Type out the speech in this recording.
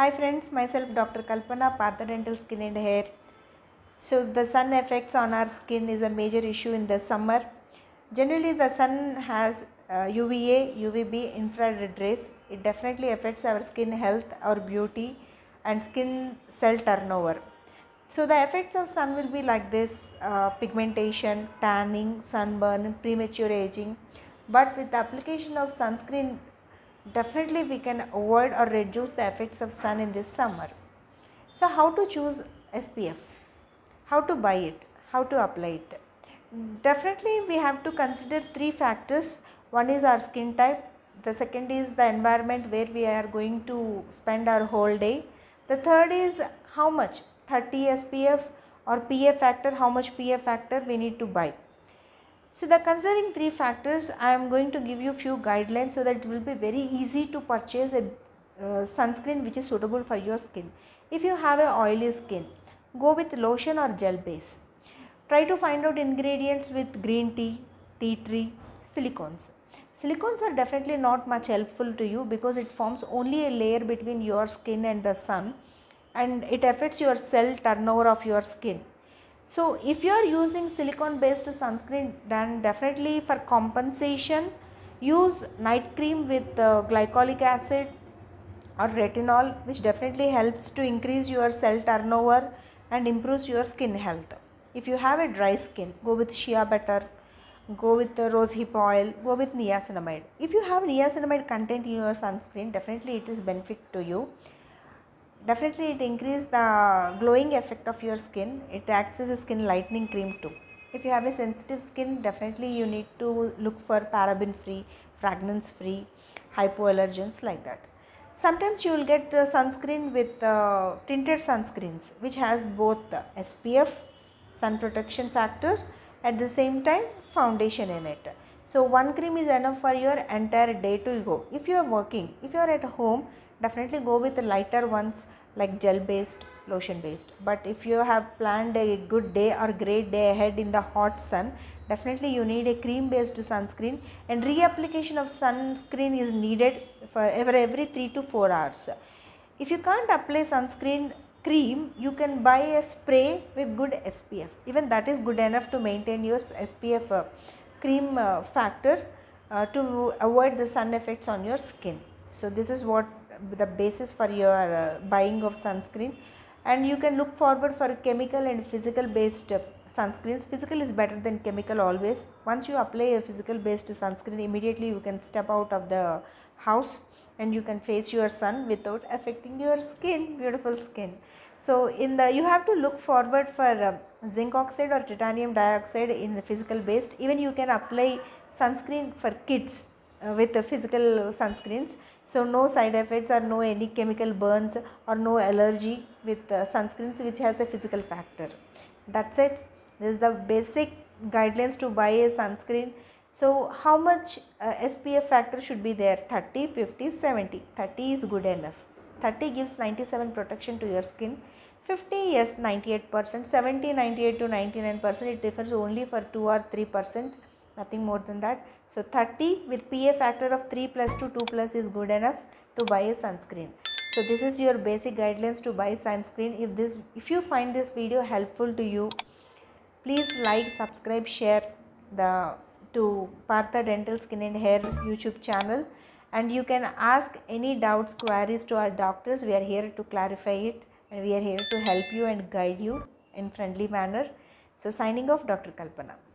Hi friends, myself Dr. Kalpana, Partha Dental Skin and Hair. So the sun effects on our skin is a major issue in the summer. Generally the sun has UVA, UVB, infrared rays. It definitely affects our skin health, our beauty and skin cell turnover. So the effects of sun will be like this: pigmentation, tanning, sunburn, premature aging. But with the application of sunscreen, definitely we can avoid or reduce the effects of sun in this summer. So how to choose SPF? How to buy it? How to apply it? Definitely we have to consider three factors. One is our skin type. The second is the environment where we are going to spend our whole day. The third is how much 30 SPF or PF factor, how much PF factor we need to buy. So the considering three factors, I am going to give you few guidelines so that it will be very easy to purchase a sunscreen which is suitable for your skin. If you have a oily skin, go with lotion or gel base. Try to find out ingredients with green tea, tea tree, silicones. Silicones are definitely not much helpful to you because it forms only a layer between your skin and the sun, and it affects your cell turnover of your skin. So if you are using silicone based sunscreen, then definitely for compensation use night cream with glycolic acid or retinol, which definitely helps to increase your cell turnover and improves your skin health. If you have a dry skin, go with shea butter, go with the rosehip oil, go with niacinamide. If you have niacinamide content in your sunscreen, definitely it is benefit to you. Definitely it increases the glowing effect of your skin. It acts as a skin lightening cream too. If you have a sensitive skin, definitely you need to look for paraben free, fragrance free, hypoallergens like that. Sometimes you will get sunscreen with tinted sunscreens which has both the SPF, sun protection factor, at the same time foundation in it. So one cream is enough for your entire day to go. If you are working, if you are at home, definitely go with the lighter ones like gel based, lotion based. But if you have planned a good day or great day ahead in the hot sun, definitely you need a cream based sunscreen, and reapplication of sunscreen is needed for every 3 to 4 hours. If you can't apply sunscreen cream, you can buy a spray with good SPF. Even that is good enough to maintain your SPF cream factor to avoid the sun effects on your skin. So this is what the basis for your buying of sunscreen. And you can look forward for chemical and physical based sunscreens. Physical is better than chemical always. Once you apply a physical based sunscreen, immediately you can step out of the house and you can face your sun without affecting your skin, beautiful skin. So in the you have to look forward for zinc oxide or titanium dioxide in the physical based. Even you can apply sunscreen for kids with the physical sunscreens. So no side effects or no any chemical burns or no allergy with sunscreens which has a physical factor. That's it. This is the basic guidelines to buy a sunscreen. So how much SPF factor should be there? 30, 50, 70. 30 is good enough. 30 gives 97 protection to your skin. 50, yes, 98%. 70, 98 to 99%. It differs only for 2 or 3%. Nothing more than that. So 30 with PA factor of 3 plus to 2 plus is good enough to buy a sunscreen. So this is your basic guidelines to buy sunscreen. If you find this video helpful to you, please like, subscribe, share to Partha Dental Skin and Hair YouTube channel, and you can ask any doubts, queries to our doctors. We are here to clarify it, and we are here to help you and guide you in friendly manner. So signing off, Dr. Kalpana.